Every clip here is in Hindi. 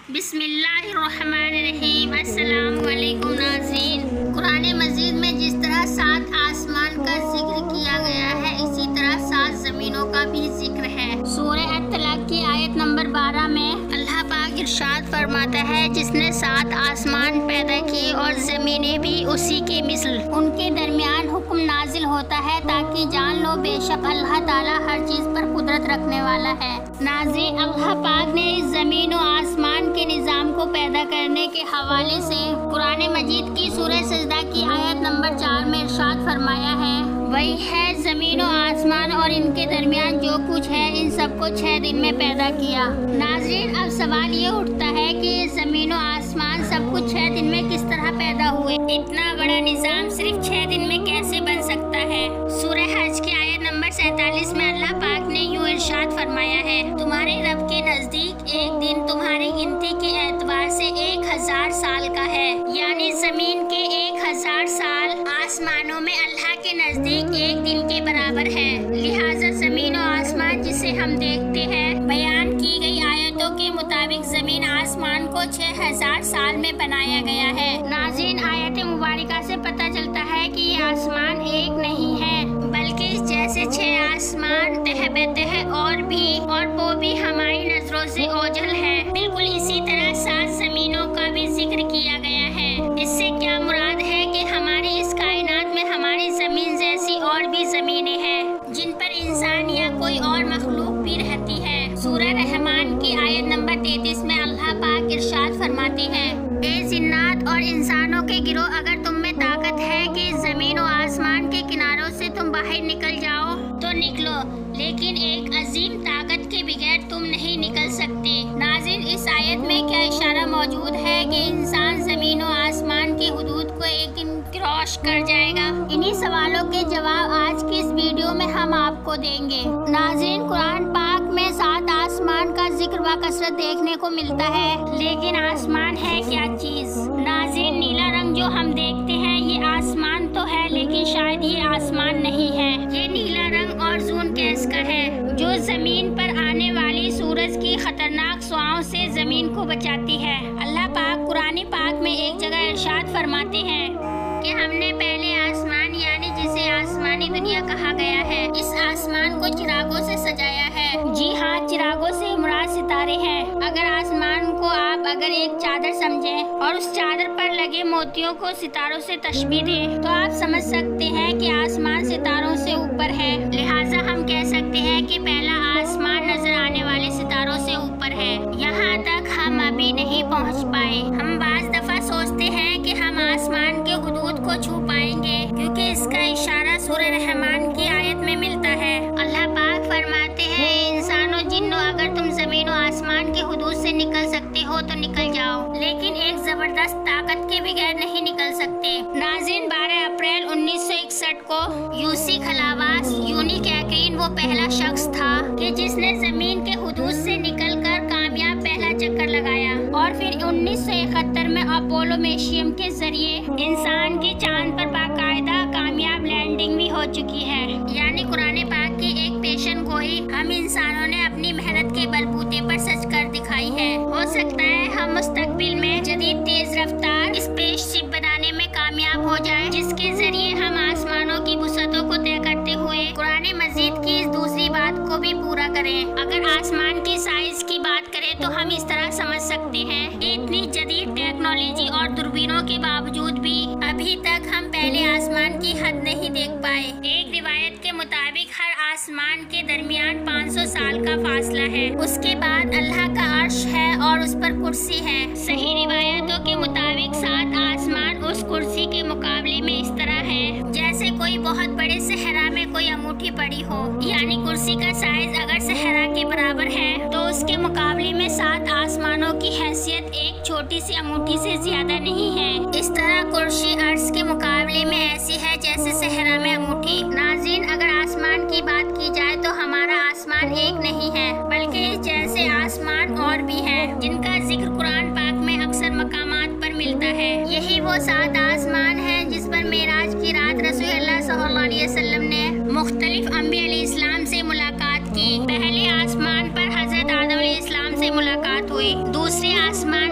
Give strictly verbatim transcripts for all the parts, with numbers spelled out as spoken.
बिस्मिल्लाहिर्रहमानिर्रहीम। अस्सलामुअलैकुम नाज़रीन। कुरान मजीद में जिस तरह सात आसमान का जिक्र किया गया है, इसी तरह सात ज़मीनों का भी जिक्र है। सूरह अत-तलाक़ की आयत नंबर बारह में अल्लाह पाक इरशाद फरमाता है, जिसने सात आसमान पैदा किए और ज़मीनें भी उसी के मिसल, उनके दरमियान हुक्म नाजिल होता है ताकि जान लो बेशक अल्लाह ताला हर चीज़ पर कुदरत रखने वाला है। नाज़रीन, अल्लाह पाक ने इस ज़मीन और आसमान के निज़ाम को पैदा करने के हवाले से कुरान मजीद की सूरह सजदा की आयत नंबर चार में इरशाद फरमाया है, वही है ज़मीन और आसमान और इनके दरमियान जो कुछ है, इन सबको छह दिन में पैदा किया। नाज़रीन, अब सवाल ये उठता है कि ये ज़मीन और आसमान सब कुछ छह दिन में किस तरह पैदा हुए? इतना बड़ा निज़ाम सिर्फ छह दिन में कैसे बन सकता है? सूरह हज की आयत नंबर सैतालीस में अल्लाह पाक ने यूँ इरशाद फरमाया है, तुम्हारे रब के नज़दीक एक दिन तुम्हारी गिनती के एतबार से एक हजार साल का है, यानी ज़मीन के एक हजार साल आसमानों में अल्लाह के नज़दीक एक दिन के बराबर है। लिहाजा ज़मीन और आसमान जिसे हम देखते हैं, बयान की गई आयतों के मुताबिक ज़मीन आसमान को छह हजार साल में बनाया गया है। नाज़रीन, आयत मुबारका से पता चलता है कि ये आसमान एक नहीं है, बल्कि इस जैसे छह आसमान तह बेतह और भी और वो भी हमारी नजरों से ओझल है। बिल्कुल इसी तरह सात ज़मीनों का भी जिक्र किया गया है। इससे क्या मुराद है कि हमारी इस कायनात में हमारी ज़मीन जैसी और भी ज़मीनें हैं, जिन पर इंसान या कोई और मखलूक भी रहती है। सूरह रहमान की आयत नंबर तैंतीस में अल्लाह पाक इरशाद फरमाते हैं, ए जिन्नात और इंसानों के गिरोह, अगर तुम में ताकत है कि ज़मीन और आसमान के किनारों से तुम बाहर निकल जाओ तो निकलो, लेकिन एक अजीम ताकत के बगैर तुम नहीं निकल सकते। नाज़रीन, इस आयत में क्या इशारा मौजूद है कि इंसान ज़मीन और आसमान की हुदूद को एक दिन क्रॉस कर जाएगा? इन्हीं सवालों के जवाब आज की इस वीडियो में हम आपको देंगे। नाज़रीन, कुरान पाक में सात आसमान का जिक्र बकसरत देखने को मिलता है, लेकिन आसमान है क्या चीज़? नाज़रीन, नीला रंग जो हम देखते हैं ये आसमान तो है, लेकिन शायद ये आसमान नहीं है। ये नीला रंग ऑर्जून गैस का है, जो ज़मीन पर आने वाली सूरज की खतरनाक शुआओं से ज़मीन को बचाती है। अल्लाह पाक कुरान पाक में एक जगह इरशाद फरमाते हैं कि हमने पहले आसमान यानी जिसे आसमानी दुनिया कहा गया है, इस आसमान को चिरागों से सजाया है। जी हाँ, चिरागों से मुराद सितारे हैं। अगर आसमान को आप अगर एक चादर समझें और उस चादर पर लगे मोतियों को सितारों से तशबीह दें, तो आप समझ सकते हैं कि आसमान सितारों से ऊपर है। लिहाजा हम कह सकते हैं कि पहला आसमान नजर आने वाले सितारों से ऊपर है। यहाँ तक हम अभी नहीं पहुँच पाए। हम बाज़ दफा सोचते हैं कि हम आसमान के हुदूद को छू पाएंगे, क्योंकि इसका इशारा सूरह रहमान की आयत में मिलता है। अल्लाह पाक फरमाते हैं, इंसानों जिन्नों, अगर तुम ज़मीन और आसमान के हुदूद से निकल सकते हो तो निकल जाओ, लेकिन एक जबरदस्त ताकत के बगैर नहीं निकल सकते। नाज़रीन, बारह अप्रैल उन्नीस सौ इकसठ को यूसी खलावास यूनिक एक्रीन वो पहला शख्स था कि जिसने ज़मीन के हुदूद से निकलकर कामयाब पहला चक्कर लगाया, और फिर उन्नीस सौ इकहत्तर में अपोलो मिशन के जरिए इंसान की चांद पर बाकायदा कामयाब लैंडिंग भी हो चुकी है। यानी कुरान पाक की एक पेशन गोई हम इंसानों ने अपनी मेहनत के बलबूते पर सच कर दिखाई है। हो सकता है हम मुस्तकबिल में जदीद तेज रफ्तार स्पेसशिप बनाने में कामयाब हो जाएं, जिसके जरिए हम आसमानों की वुसअतों को तय करते हुए कुरान मजीद की इस दूसरी बात को भी पूरा करें। अगर आसमान की साइज की बात करें तो हम इस तरह समझ सकते हैं कि इतनी जदीद टेक्नोलॉजी और दूरबीनों के बावजूद भी अभी तक हम पहले आसमान की हद नहीं देख पाए। एक रिवायत के मुताबिक हर आसमान के दरमियान पाँच सौ साल का फासला है। उसके बाद अल्लाह का अर्श है और उस पर कुर्सी है। सही रिवायतों के मुताबिक सात आसमान उस कुर्सी के मुकाबले में इस तरह है जैसे कोई बहुत बड़े सहरा में कोई अंगूठी पड़ी हो, यानी कुर्सी का साइज अगर सहरा के बराबर है तो उसके मुकाबले में सात आसमानों की हैसियत एक छोटी सी अंगूठी से ज्यादा नहीं है। इस तरह कुर्सी अर्श के मुकाबले में ऐसी है जैसे सहरा में अंगूठी। नाज़रीन, अगर आसमान की बात की जाए तो हमारा आसमान एक नहीं है, बल्कि इस जैसे आसमान और भी हैं, जिनका जिक्र कुरान पाक में अक्सर मकामात पर मिलता है। यही वो सात आसमान हैं जिस पर मेराज की रात रसूलुल्लाह सल्लल्लाहु अलैहि वसल्लम ने मुख्तलिफ अंबिया अलैहिस्सलाम से मुलाकात की। पहले आसमान पर हजरत आदम अलैहिस्सलाम से मुलाकात हुई, दूसरे आसमान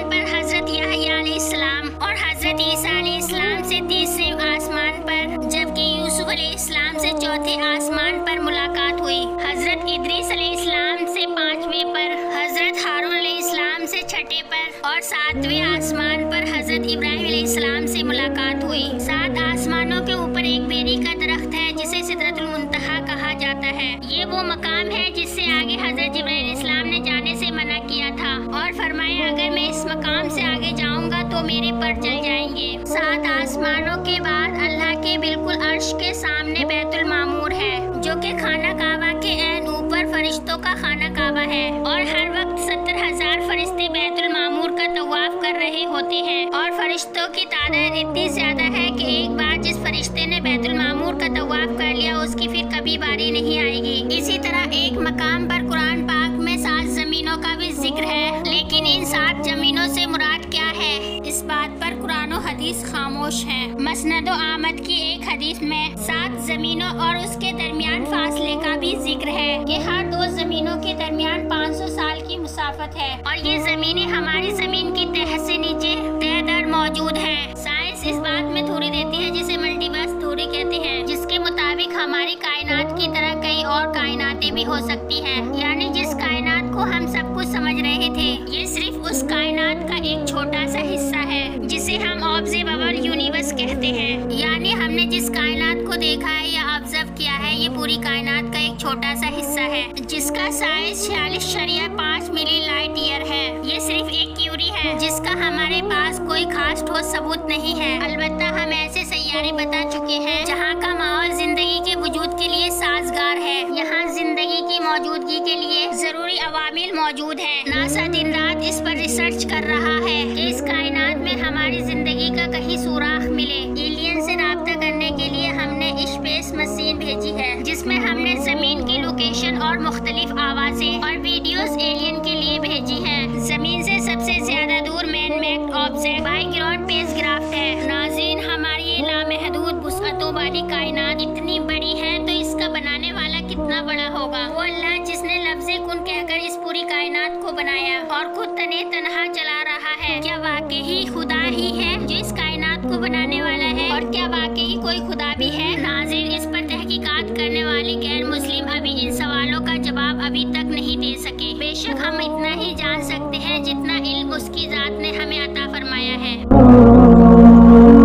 अलैहिस्सलाम और हजरत ईसा अलैहिस्सलाम से तीसरे आसमान पर, जबकि यूसुफ अलैहिस्सलाम से चौथे आसमान पर मुलाकात हुई। हजरत इदरीस अलैहिस्सलाम से पांचवें पर, हजरत हारून अलैहिस्सलाम से छठे पर और सातवें आसमान पर हजरत इब्राहिम अलैहिस्सलाम से मुलाकात हुई। सात आसमानों के ऊपर एक बेरी का दरख्त है जिसे सिदरतुल मुंतहा कहा जाता है। ये वो मकाम है जिससे आगे हजरत जिब्राइल अलैहिस्सलाम ने जाने से मना किया था और फरमाया अगर मैं इस मकाम से आगे जाऊंगा तो मेरे पर चल जाएंगे। सात आसमानों के बाद अल्लाह के बिल्कुल अर्श के सामने बैतुल मामूर है, जो कि खाना काबा के ऐन ऊपर फरिश्तों का खाना काबा है और हर वक्त सत्तर हजार फरिश्ते बैतुल मामूर का तवाफ कर रहे होते हैं और फरिश्तों की तादाद इतनी ज्यादा है कि एक बार जिस फरिश्ते ने बैतुल मामूर का तवाफ कर लिया उसकी फिर कभी बारी नहीं आएगी। इसी तरह एक मकाम पर कुरान पाक में सात जमीनों का भी जिक्र है, लेकिन इन सात जमीनों से मुराद क्या है इस बात पर कुरान और हदीस खामोश है। मसनद आमद की एक हदीस में सात जमीनों और उसके दरमियान फासले का भी जिक्र है कि हर दो जमीनों के दरमियान पाँच सौ साल की मुसाफत है और ये जमीनें हमारी जमीन की तह से नीचे तह दर मौजूद है। साइंस इस बात में थ्योरी देती है जिसे मल्टीवर्स थ्योरी कहते हैं, जिसके मुताबिक हमारी कायनात की तरह कई और कायनातें भी हो सकती हैं। यानी जिस कायनात को हम सब कुछ समझ रहे थे ये सिर्फ उस कायनात का एक छोटा सा हिस्सा है जिसे हम ऑब्जर्वेबल यूनिवर्स कहते हैं। यानी हमने जिस कायनात को देखा है या ऑब्जर्व किया है ये पूरी कायनात का एक छोटा सा हिस्सा है जिसका साइज छियालीस शरिया पाँच मिली लाइट ईयर है। ये सिर्फ एक थ्योरी है जिसका हमारे पास कोई खास ठोस सबूत नहीं है। अलबत्ता हम ऐसे सैयारे बता चुके हैं जहाँ का माहौल जिंदगी के वजूद के लिए साजगार है, यहाँ जिंदगी की मौजूदगी के लिए जरूरी अवामिल मौजूद है। नासा दिन रात इस पर रिसर्च कर रहा है कि इस कायनात में हमारी जिंदगी का कहीं सुराग मिले। एलियन से राब्ता करने के लिए हमने स्पेस मशीन भेजी है जिसमें हमने जमीन की लोकेशन और मुख्तलिफ आवाजें और वीडियोस एलियन के लिए भेजी है। जमीन से सबसे ज्यादा दूर man made object by ground spacecraft है। नाज़रीन, हमारी ये लामहदूद वुसअतों वाली कायनात इतनी बड़ी है तो इसका बनाने वाला कितना बड़ा होगा। वो अल्लाह जिसने लफ्ज़े कुन कहकर इस पूरी कायनात को बनाया और खुद तने तनहा चला रहा है, क्या वाकई खुदा ही है जो इस कायनात को बनाने वाला है और क्या वाकई कोई खुदा भी है? नाज़रीन, इस पर तहकीकात करने वाले गैर मुस्लिम अभी इन सवालों का जवाब अभी तक नहीं दे सके। बेशक हम इतना ही जान सकते हैं जितना इल्म उसकी जात ने हमें अता फरमाया है।